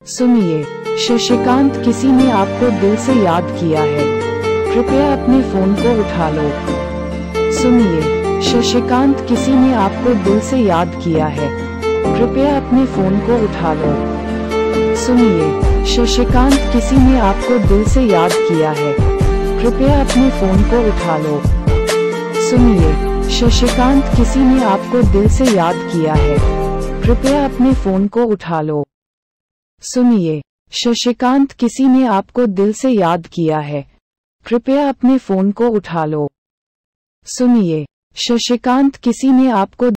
सुनिए, शशिकांत, किसी ने आपको दिल से याद किया है, कृपया अपने फोन को उठा लो। सुनिए, शशिकांत, किसी ने आपको दिल से याद किया है, कृपया अपने फोन को उठा लो। सुनिए, शशिकांत, किसी ने आपको दिल से याद किया है, कृपया अपने फोन को उठा लो। सुनिए, शशिकांत, किसी ने आपको दिल से याद किया है, कृपया अपने फोन को उठा लो। सुनिए, शशिकांत, किसी ने आपको दिल से याद किया है, कृपया अपने फोन को उठा लो। सुनिए, शशिकांत, किसी ने आपको